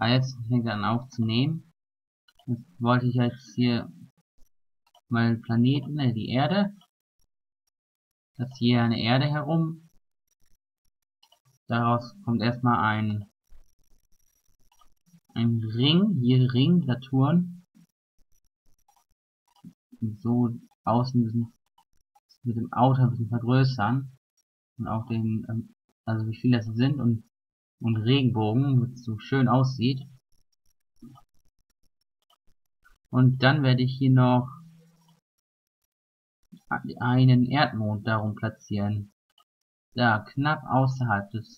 jetzt fängt er an aufzunehmen. Jetzt wollte ich jetzt hier mal Planeten, die Erde. Das hier eine Erde herum. Daraus kommt erstmal ein Ring, hier Ring, Saturn. Und so außen ein bisschen, mit dem Auto ein bisschen vergrößern. Und auch den, also wie viele das sind und Regenbogen, damit es so schön aussieht. Und dann werde ich hier noch einen Erdmond darum platzieren. Da, knapp außerhalb des.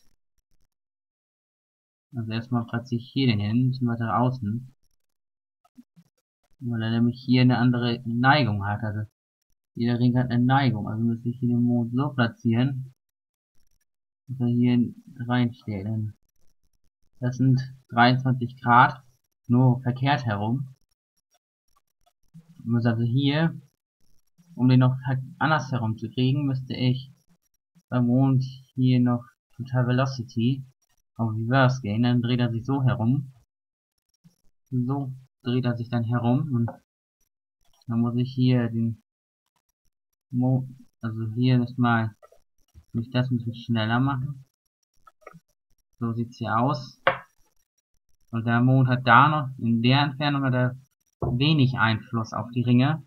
Also erstmal platziere ich hier den hin, ein bisschen weiter außen. Weil er nämlich hier eine andere Neigung hat. Also jeder Ring hat eine Neigung. Also müsste ich hier den Mond so platzieren, dass er hier reinsteht. Das sind 23 Grad, nur verkehrt herum. Ich muss also hier, um den noch anders herum zu kriegen, müsste ich beim Mond hier noch Total Velocity auf Reverse gehen. Dann dreht er sich so herum. So dreht er sich dann herum und dann muss ich hier den Mond, also hier erstmal, muss ich das ein bisschen schneller machen. So sieht's hier aus. Und der Mond hat da noch, in der Entfernung hat er wenig Einfluss auf die Ringe.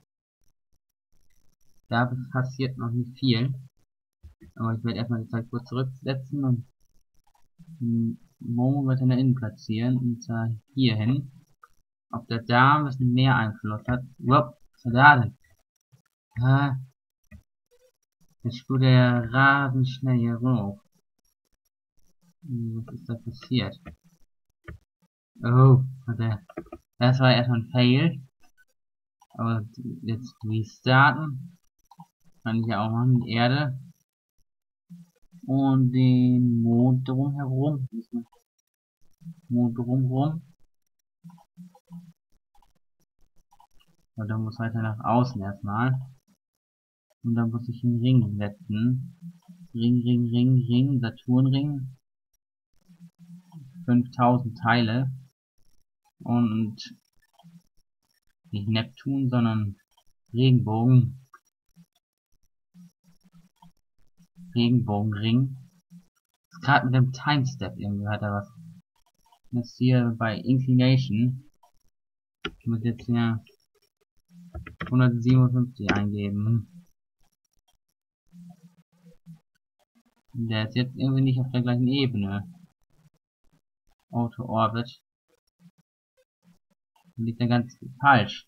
Da passiert noch nicht viel. Aber ich werde erstmal die Zeit kurz zurücksetzen und den Mond wird in der Innen platzieren und hier hin. Ob der da ein bisschen mehr Einfluss hat. Wupp, was ist da denn? Jetzt spurt er rasend schnell hier hoch. Was ist da passiert? Oh, das war erstmal ein Fail. Aber jetzt restarten. Kann ich ja auch machen, die Erde. Und den Mond drumherum. Mond drumherum. Und dann muss weiter nach außen erstmal. Und dann muss ich einen Ring setzen. Ring, Saturnring. 5000 Teile. Und nicht Neptun, sondern Regenbogen. Regenbogenring. Gerade mit dem Timestep irgendwie hat er was. Das hier bei Inclination. Ich muss jetzt hier 157 eingeben. Der ist jetzt irgendwie nicht auf der gleichen Ebene. Auto Orbit. Liegt da ganz falsch.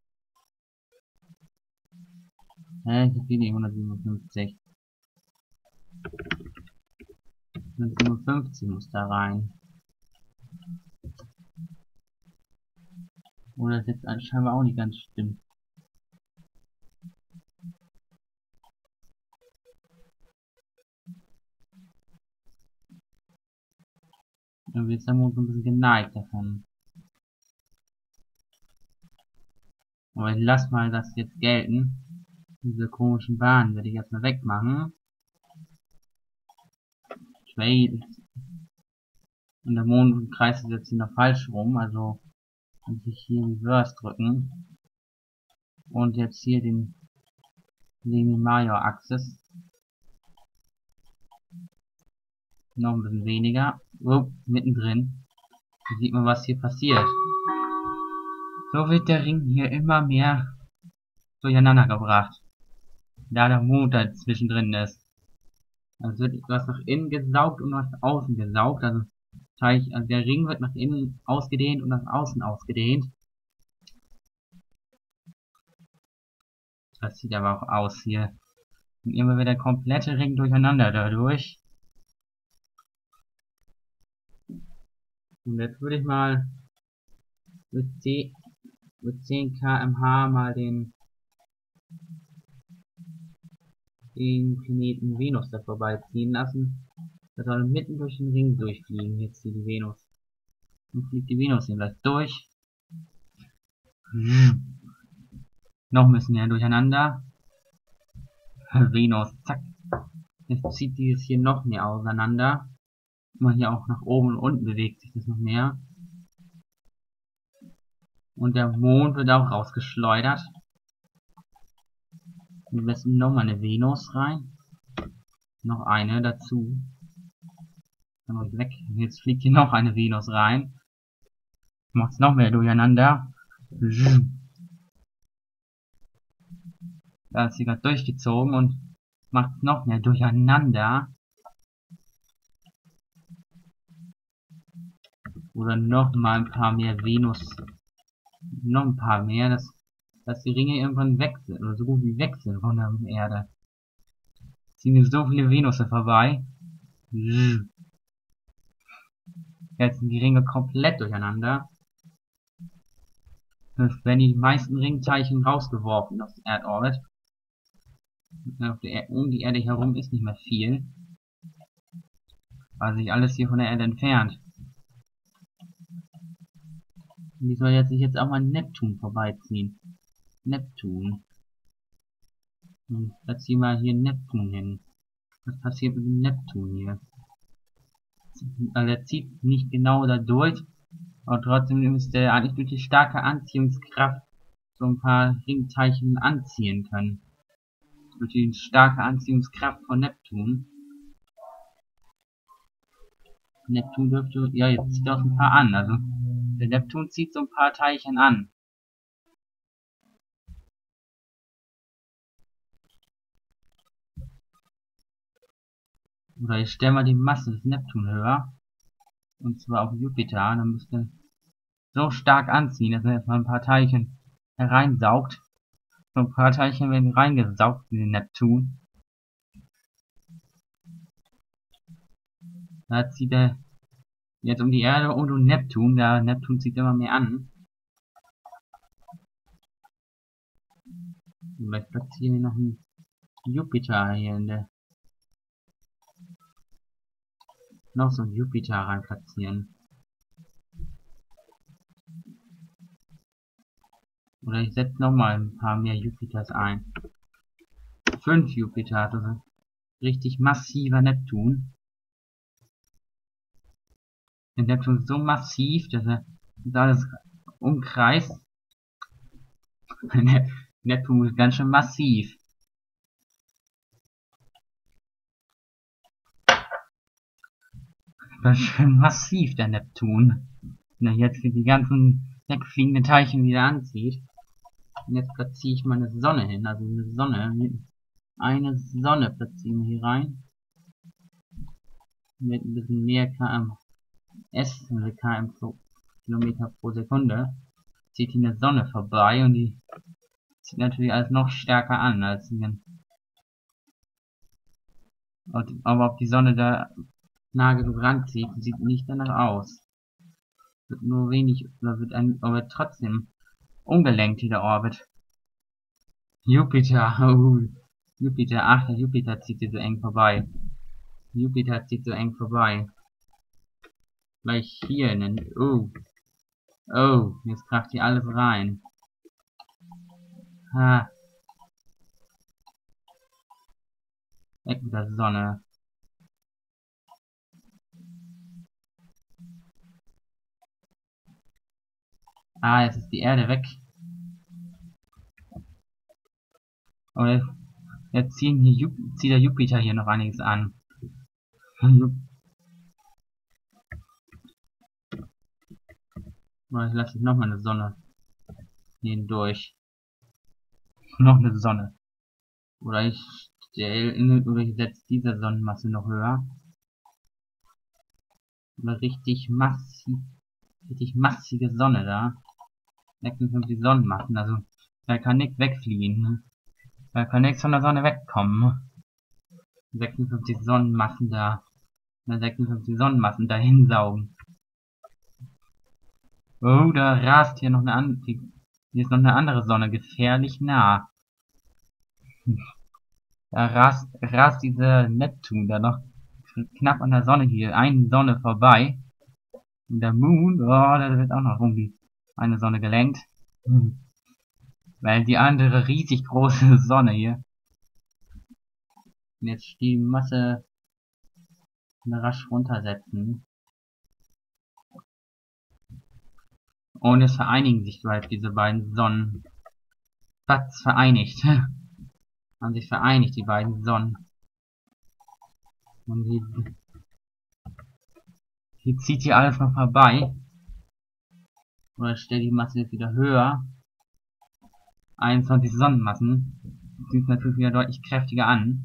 Ich hab hier die 157. 157 muss da rein. Oder das jetzt scheinbar auch nicht ganz stimmt. Irgendwie ist der Mond so ein bisschen geneigt davon. Aber ich lass mal das jetzt gelten. Diese komischen Bahnen werde ich erstmal wegmachen. Und der Mond kreist jetzt hier noch falsch rum, also muss ich hier Reverse drücken. Und jetzt hier den Major Axis. Noch ein bisschen weniger. Mittendrin. Hier sieht man, was hier passiert. So wird der Ring hier immer mehr durcheinander gebracht. Da der Mond da zwischendrin ist. Also wird was nach innen gesaugt und nach außen gesaugt. Also der Ring wird nach innen ausgedehnt und nach außen ausgedehnt. Das sieht aber auch aus hier. Und immer wird der komplette Ring durcheinander dadurch. Und jetzt würde ich mal mit 10 km/h mal den Planeten Venus da vorbeiziehen lassen. Da soll mitten durch den Ring durchfliegen, jetzt hier die Venus. Und fliegt die Venus hier gleich durch. Noch ein bisschen mehr durcheinander. Venus, zack. Jetzt zieht dieses hier noch mehr auseinander. Immer hier auch nach oben und unten bewegt sich das noch mehr. Und der Mond wird auch rausgeschleudert. Wir lassen nochmal eine Venus rein. Noch eine dazu. Dann ruhig weg. Jetzt fliegt hier noch eine Venus rein. Macht's noch mehr durcheinander. Da ist sie gerade durchgezogen und macht noch mehr durcheinander. Oder noch mal ein paar mehr Venus. Noch ein paar mehr, dass die Ringe irgendwann weg sind. Oder so gut wie weg sind von der Erde. Ziehen hier so viele Venusse vorbei. Jetzt sind die Ringe komplett durcheinander. Das werden die meisten Ringteilchen rausgeworfen aus dem Erdorbit. Um die Erde herum ist nicht mehr viel. Weil sich alles hier von der Erde entfernt. Und die soll sich jetzt auch mal Neptun vorbeiziehen. Neptun. Und da ziehen wir hier Neptun hin. Was passiert mit dem Neptun hier? Also er zieht nicht genau da durch, aber trotzdem ist er eigentlich durch die starke Anziehungskraft so ein paar Ringteilchen anziehen können. Durch die starke Anziehungskraft von Neptun. Neptun dürfte, ja, jetzt zieht er auch ein paar an, also der Neptun zieht so ein paar Teilchen an. Oder ich stelle mal die Masse des Neptun höher. Und zwar auf Jupiter, dann müsste so stark anziehen, dass er erstmal ein paar Teilchen hereinsaugt. So ein paar Teilchen werden reingesaugt in den Neptun. Da zieht er jetzt um die Erde und um Neptun. Der Neptun zieht immer mehr an. Vielleicht platzieren wir noch einen Jupiter hier in der. Noch so einen Jupiter rein platzieren. Oder ich setze nochmal ein paar mehr Jupiters ein. 5 Jupiter, also richtig massiver Neptun. Der Neptun ist so massiv, dass er alles umkreist. Neptun ist ganz schön massiv. Ganz schön massiv, der Neptun. Wenn er jetzt die ganzen wegfliegenden Teilchen wieder anzieht. Und jetzt platziere ich meine Sonne hin, also eine Sonne. Eine Sonne platzieren wir hier rein. Mit ein bisschen mehr kms, also km pro Kilometer pro Sekunde. Zieht hier eine Sonne vorbei und die zieht natürlich alles noch stärker an als hier. Aber ob die Sonne da nah genug ranzieht, sieht nicht danach aus. Wird nur wenig, oder wird trotzdem ungelenkt, der Orbit. Jupiter, Jupiter, ach, der Jupiter zieht hier so eng vorbei. Jupiter zieht so eng vorbei. Gleich hier, oh, jetzt kracht hier alles rein. Ha. Weg mit der Sonne. Ah, jetzt ist die Erde weg. Und jetzt zieht der Jupiter hier noch einiges an. Ich lasse noch mal eine Sonne hier hindurch. Noch eine Sonne. Oder ich setze diese Sonnenmasse noch höher. Oder richtig massige Sonne da. 56 Sonnenmassen, also da kann nichts wegfliegen. Ne? Da kann nichts von der Sonne wegkommen. 56 Sonnenmassen da. 56 Sonnenmassen dahin saugen. Oh, da rast hier noch hier ist noch eine andere Sonne gefährlich nah. Da rast dieser Neptun da noch knapp an der Sonne hier, eine Sonne vorbei. Und der Moon, oh, da wird auch noch irgendwie eine Sonne gelenkt. Weil die andere riesig große Sonne hier. Und jetzt die Masse rasch runtersetzen. Und es vereinigen sich bald diese beiden Sonnen. Was vereinigt? Haben sich vereinigt, die beiden Sonnen. Und die zieht hier alles noch vorbei. Oder stellt die Masse jetzt wieder höher. 21 Sonnenmassen. Sieht natürlich wieder deutlich kräftiger an.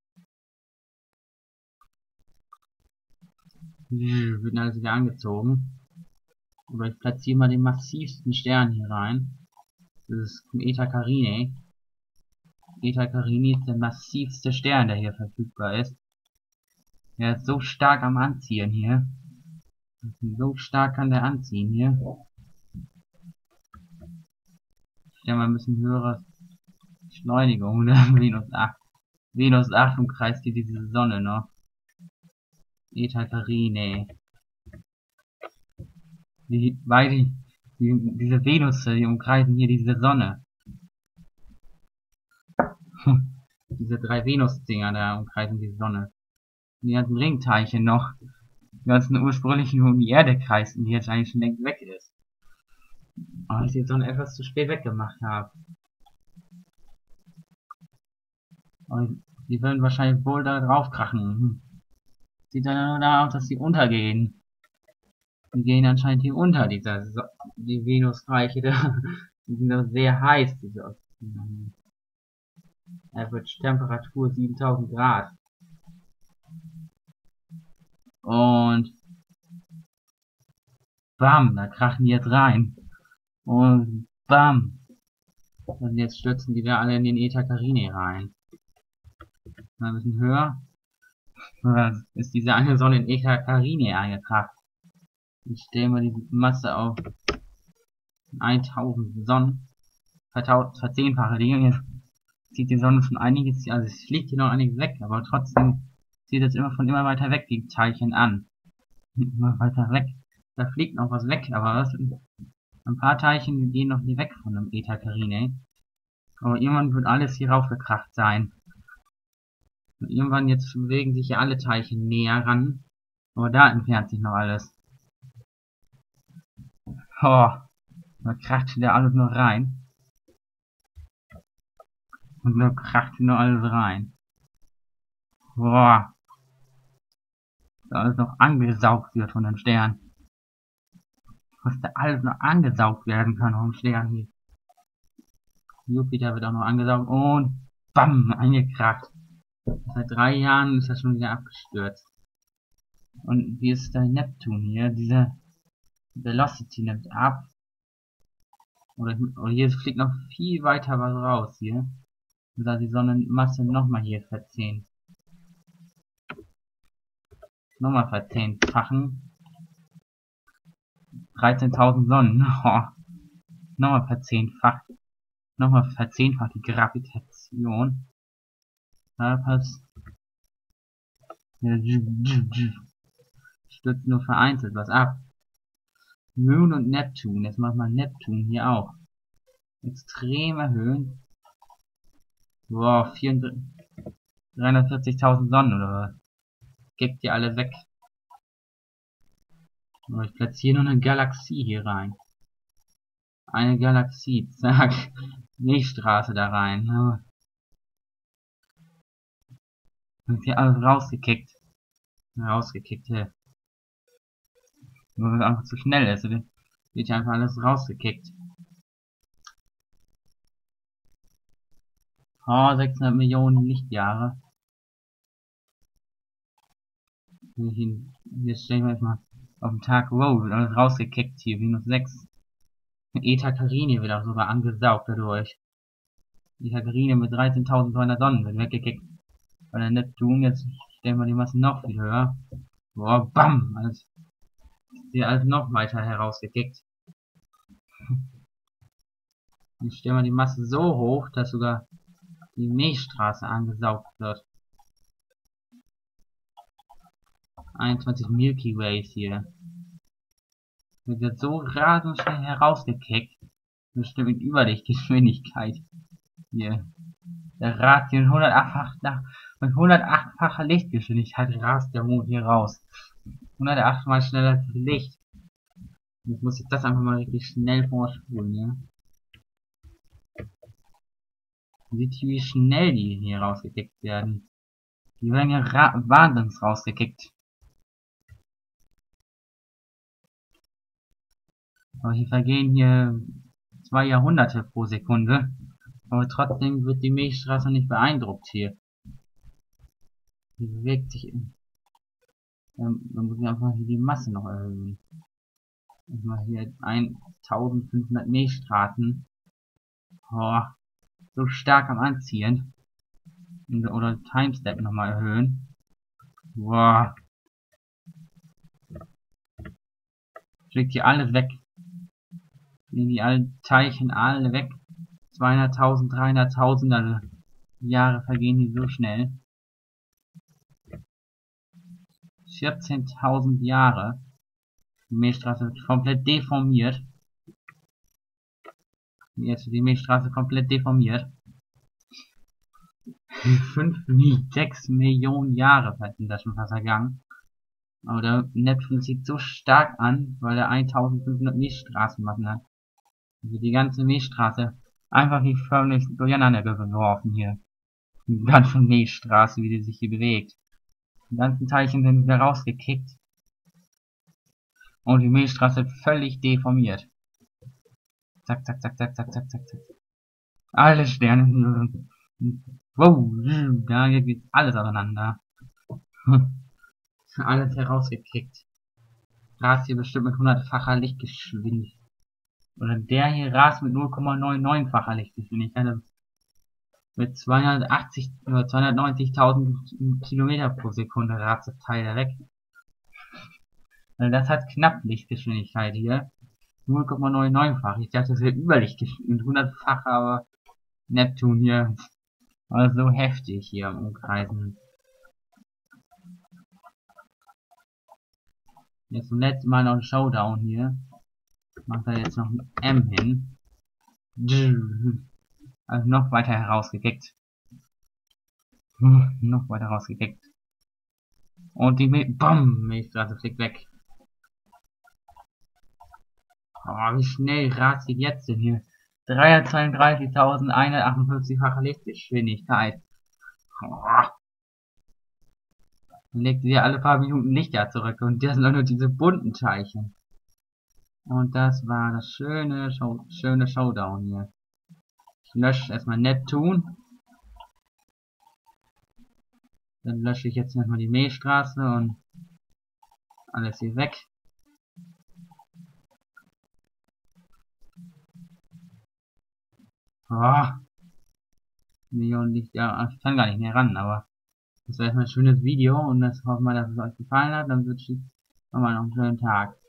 Wird alles wieder angezogen. Aber ich platziere mal den massivsten Stern hier rein. Das ist Eta Carinae. Eta Carinae ist der massivste Stern, der hier verfügbar ist. Er ist so stark am Anziehen hier. So stark kann der anziehen hier. Ich denke mal ein bisschen höhere Beschleunigung. Venus 8. Venus 8 umkreist hier diese Sonne noch. Eta Carinae. Diese Venus, die umkreisen hier diese Sonne. Diese 3 Venus-Dinger da umkreisen die Sonne. Die ganzen Ringteilchen noch. Die ganzen ursprünglichen um die Erde kreisen, die jetzt eigentlich schon längst weg ist. Aber ich die Sonne etwas zu spät weggemacht habe. Und die werden wahrscheinlich wohl da drauf krachen. Sieht dann nur da aus, dass sie untergehen. Die gehen anscheinend hier unter, die Venusreiche da. Die sind doch sehr heiß, diese Average Temperatur 7000 Grad. Und bam, da krachen die jetzt rein. Und bam. Und jetzt stürzen die da alle in den Eta Carinae rein. Mal ein bisschen höher. Ist diese eine Sonne in Eta Carinae eingekracht. Ich stelle mal die Masse auf 1000 Sonnen. Verzehnfache die. Jetzt zieht die Sonne schon einiges, also es fliegt hier noch einiges weg, aber trotzdem zieht es immer weiter weg, die Teilchen an. Immer weiter weg. Da fliegt noch was weg, aber was? Ein paar Teilchen gehen noch nie weg von dem Eta Carinae. Aber irgendwann wird alles hier raufgekracht sein. Und irgendwann jetzt bewegen sich ja alle Teilchen näher ran. Aber da entfernt sich noch alles. Oh, da kracht wieder alles noch rein. Und da kracht noch alles rein. Boah. Da alles noch angesaugt wird von den Sternen. Was da alles noch angesaugt werden kann vom Stern hier. Jupiter wird auch noch angesaugt und bam, eingekracht. Seit 3 Jahren ist er schon wieder abgestürzt. Und wie ist der Neptun hier? Diese Velocity nimmt ab. Oder hier fliegt noch viel weiter was raus hier. Da die Sonnenmasse nochmal hier verzehnfachen. Nochmal verzehnfachen. 13.000 Sonnen. Oh. Nochmal verzehnfacht. Nochmal verzehnfacht die Gravitation. Da passt. Stürzt nur vereinzelt was ab. Moon und Neptun. Jetzt machen wir Neptun hier auch. Extrem erhöhen. Wow, 340.000 Sonnen oder was? Gibt die alle weg. Aber ich platziere nur eine Galaxie hier rein. Eine Galaxie, zack. Milchstraße da rein. Und hier alles rausgekickt. Rausgekickt, ja. Nur weil es einfach zu schnell ist. Wird hier einfach alles rausgekickt. Oh, 600 Millionen Lichtjahre. Hier stellen wir jetzt mal auf den Tag. Wow, wird alles rausgekickt hier. Minus 6. Eta Carinae wird auch sogar angesaugt dadurch. Eta Carinae mit 13.200 Sonnen wird weggekickt. Weil der Neptun, jetzt stellen wir die Masse noch viel höher. Boah, bam! Alles, hier alles noch weiter herausgekickt. Jetzt stellen wir die Masse so hoch, dass sogar die Milchstraße angesaugt wird. 21 Milky Ways hier. Wird jetzt so rasend schnell herausgekickt. Bestimmt mit Überlichtgeschwindigkeit. Hier. Der rast hier mit 108-facher Lichtgeschwindigkeit rast der Mond hier raus. 108 mal schneller als das Licht. Jetzt muss ich das einfach mal richtig schnell vorspulen, ja. Sieht, wie schnell die hier rausgekickt werden. Die werden ja wahnsinnig rausgekickt. Aber hier vergehen hier 2 Jahrhunderte pro Sekunde. Aber trotzdem wird die Milchstraße nicht beeindruckt hier. Die bewegt sich. Dann muss ich einfach hier die Masse noch erhöhen. Mal hier 1500 Milchstraßen. Oh, so stark am Anziehen. Oder Timestep nochmal erhöhen. Boah. Fliegt hier alles weg. Fliegen die alten Teilchen alle weg. 200.000, 300.000, also Jahre vergehen hier so schnell. 14.000 Jahre. Die Milchstraße wird komplett deformiert. Jetzt wird die Milchstraße komplett deformiert. 6 Millionen Jahre sind da schon fast vergangen. Aber der Neptun zieht so stark an, weil er 1500 Milchstraßenmassen hat. Also die ganze Milchstraße einfach wie förmlich durcheinander geworfen hier. Die ganze Milchstraße, wie die sich hier bewegt. Die ganzen Teilchen sind wieder rausgekickt. Und die Milchstraße völlig deformiert. Zack, zack, zack, zack, zack, zack, zack, zack. Alle Sterne. Wow, da geht alles auseinander. Alles herausgekickt. Rast hier bestimmt mit 100-facher Lichtgeschwindigkeit. Oder der hier rast mit 0,99-facher Lichtgeschwindigkeit. Also mit 280 oder 290.000 Kilometer pro Sekunde rast das Teil da weg. Also das hat knapp Lichtgeschwindigkeit hier. 0,99-fach. Ich dachte, das wäre Überlichtgeschwindigkeit. 100-facher, aber Neptun hier. Also so heftig hier am Umkreisen. Jetzt zum letzten Mal noch ein Showdown hier. Macht er jetzt noch ein M hin. Also noch weiter herausgekickt. Noch weiter rausgekickt. Und die Milchstraße fliegt weg. Oh, wie schnell rast die jetzt denn hier? 332.158-fache Lichtgeschwindigkeit. Oh. Dann legt sie alle paar Minuten Lichter zurück und das sind auch nur diese bunten Teilchen. Und das war das schöne Showdown hier. Ich lösche erstmal Neptun. Dann lösche ich jetzt nochmal die Milchstraße und alles hier weg. Oh. Millionen Lichter. Ich kann gar nicht mehr ran, aber das war erstmal ein schönes Video und das hoffen wir, dass es euch gefallen hat. Dann wünsche ich nochmal noch einen schönen Tag.